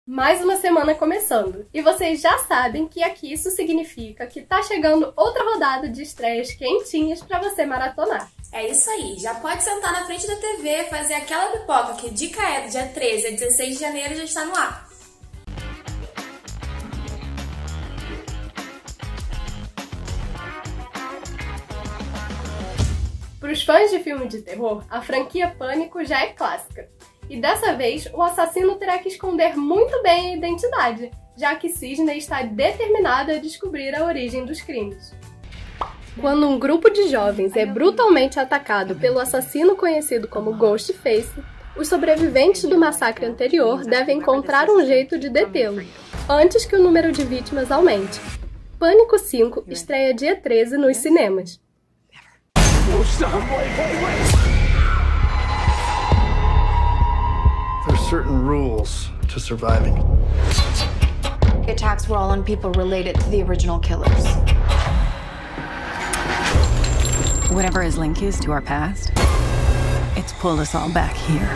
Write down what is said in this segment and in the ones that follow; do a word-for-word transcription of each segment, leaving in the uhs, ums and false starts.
Mais uma semana começando, e vocês já sabem que aqui isso significa que tá chegando outra rodada de estreias quentinhas pra você maratonar. É isso aí, já pode sentar na frente da T V, fazer aquela pipoca que dica é do dia treze a dezesseis de janeiro já está no ar. Para os fãs de filme de terror, a franquia Pânico já é clássica. E dessa vez, o assassino terá que esconder muito bem a identidade, já que Sidney está determinado a descobrir a origem dos crimes. Quando um grupo de jovens é brutalmente atacado pelo assassino conhecido como Ghostface, os sobreviventes do massacre anterior devem encontrar um jeito de detê-lo, antes que o número de vítimas aumente. Pânico cinco estreia dia treze nos cinemas. There's certain rules to surviving. The attacks were all on people related to the original killers. Whatever his link is to our past, it's pulled us all back here.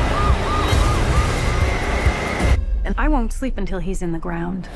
And I won't sleep until he's in the ground.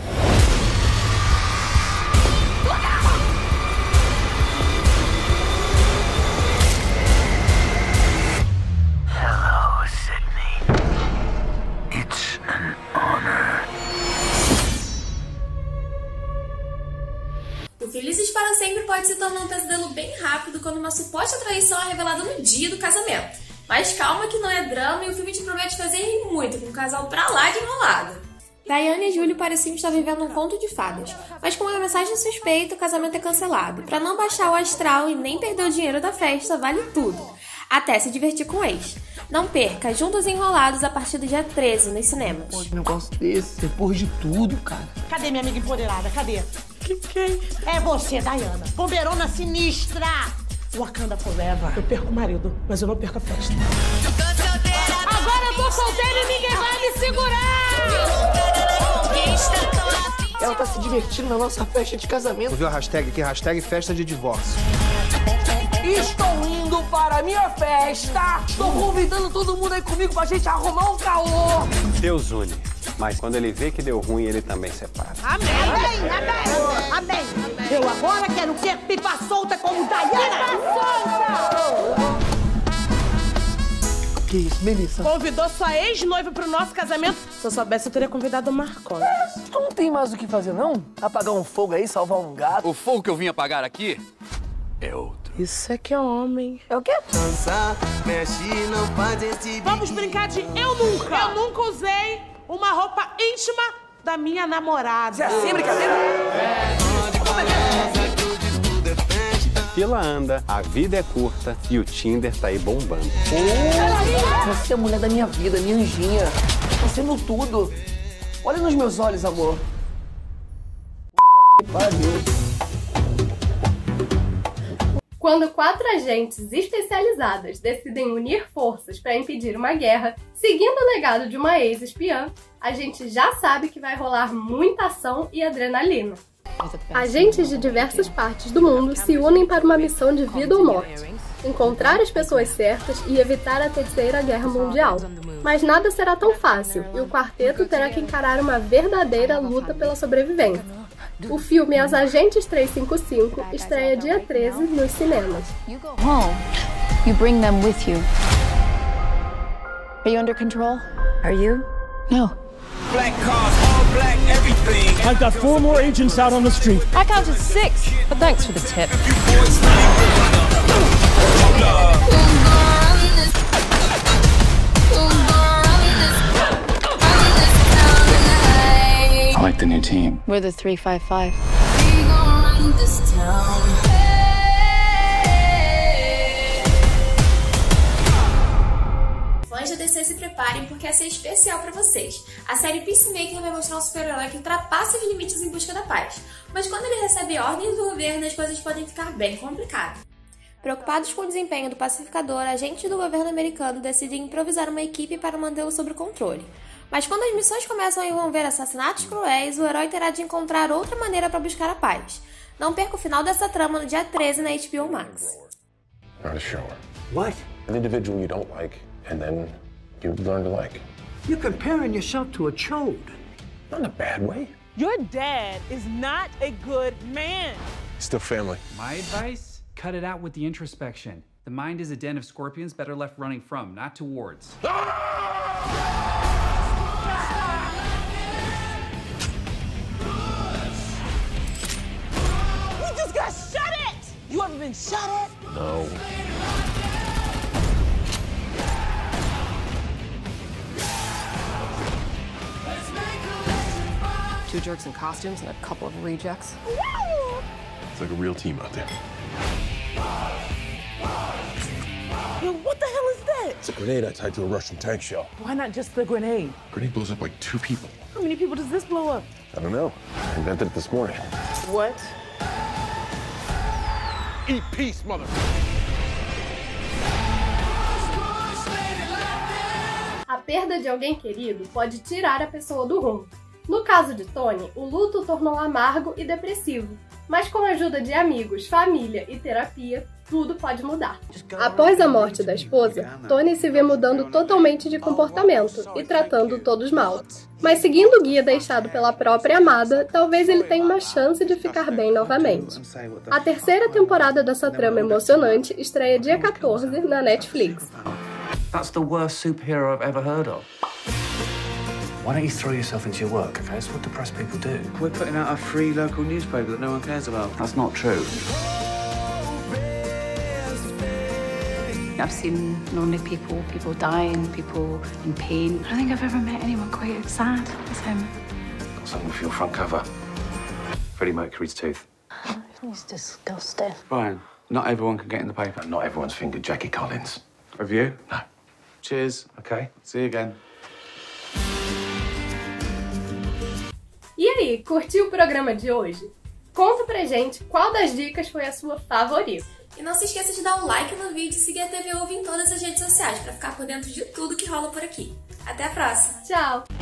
O Felizes para Sempre pode se tornar um pesadelo bem rápido quando uma suposta traição é revelada no dia do casamento. Mas calma que não é drama e o filme te promete fazer rir muito, com um casal pra lá de enrolado. Diane e Júlio pareciam estar vivendo um conto de fadas, mas com uma mensagem suspeita, o casamento é cancelado. Pra não baixar o astral e nem perder o dinheiro da festa, vale tudo. Até se divertir com o ex. Não perca Juntos e Enrolados a partir do dia treze nos cinemas. Pô, um negócio desse, depois de tudo, cara. Cadê minha amiga empoderada? Cadê? Que quem? É você, Diana. Bombeirona sinistra. Wakanda Forever. Eu perco o marido, mas eu não perco a festa. Agora eu tô solteira e ninguém vai me segurar! Ela tá se divertindo na nossa festa de casamento. Tu viu a hashtag aqui? Hashtag festa de divórcio. Estou indo para a minha festa! Estou convidando todo mundo aí comigo pra gente arrumar um caô! Deus une, mas quando ele vê que deu ruim, ele também separa. Amém! Amém! Amém! Amém! Eu agora quero ter pipa solta como Diana! Pipa solta! Que isso, Melissa? Convidou sua ex-noiva pro nosso casamento? Se eu soubesse, eu teria convidado o Marcos. Tu não tem mais o que fazer, não? Apagar um fogo aí, salvar um gato? O fogo que eu vim apagar aqui é outro. Isso é que é homem. É o quê? Vamos brincar de eu nunca. Eu nunca usei uma roupa íntima da minha namorada. Você é assim, brincadeira? É. Fila anda, a vida é curta e o Tinder tá aí bombando. Oh, você é a mulher da minha vida, minha anjinha. Você é meu tudo. Olha nos meus olhos, amor. Que pariu. Quando quatro agentes especializadas decidem unir forças para impedir uma guerra, seguindo o legado de uma ex-espiã, a gente já sabe que vai rolar muita ação e adrenalina. Agentes de diversas partes do mundo se unem para uma missão de vida ou morte, encontrar as pessoas certas e evitar a Terceira Guerra Mundial. Mas nada será tão fácil, e o quarteto terá que encarar uma verdadeira luta pela sobrevivência. O filme As Agentes trezentos e cinquenta e cinco estreia dia treze nos cinemas. You go home, you bring them with you. Are you under control? Are you? No. Black cars, all black, everything. I've got four more agents out on the street. I counted six, but thanks for the tip. I like the new team. We're the three five five. Fãs da D C se preparem porque essa é especial pra vocês. A série Peacemaker vai mostrar um super-herói que ultrapassa os limites em busca da paz. Mas quando ele recebe ordens do governo, as coisas podem ficar bem complicadas. Preocupados com o desempenho do pacificador, agentes do governo americano decidem improvisar uma equipe para mantê-lo sob controle. Mas quando as missões começam a envolver assassinatos cruéis, o herói terá de encontrar outra maneira para buscar a paz. Não perca o final dessa trama no dia treze na H B O Max. Not a shower. What? An individual you don't like, and then you learn to like. You're comparing yourself to a chode. Not in a bad way. Your dad is not a good man. Still family. My advice? Cut it out with the introspection. The mind is a den of scorpions better left running from, not towards. We just got shot at! You ever been shot at? No. Two jerks in costumes and a couple of rejects. It's like a real team out there. Yo, what the hell is that? It's a grenade I tied to a Russian tank shell. Why not just the grenade? Grenade blows up like two people. How many people does this blow up? I don't know. I invented it this morning. What? Eat peace, mother. A perda de alguém querido pode tirar a pessoa do rumo. No caso de Tony, o luto o tornou amargo e depressivo, mas com a ajuda de amigos, família e terapia, tudo pode mudar. Após a morte da esposa, Tony se vê mudando totalmente de comportamento e tratando todos mal. Mas seguindo o guia deixado pela própria amada, talvez ele tenha uma chance de ficar bem novamente. A terceira temporada dessa trama emocionante estreia dia quatorze na Netflix. That's the worst superhero I've ever heard of. Why don't you throw yourself into your work, okay? It's what depressed people do. We're putting out a free local newspaper that no one cares about. That's not true. I've seen lonely people, people dying, people in pain. I don't think I've ever met anyone quite as sad as him. Got something for your front cover. Freddie Mercury's tooth. He's disgusting. Brian, not everyone can get in the paper. Not everyone's fingered Jackie Collins. Have you? No. Cheers. Okay. See you again. E aí, curtiu o programa de hoje? Conta pra gente qual das dicas foi a sua favorita. E não se esqueça de dar um like no vídeo e seguir a T V Ovo em todas as redes sociais pra ficar por dentro de tudo que rola por aqui. Até a próxima! Tchau!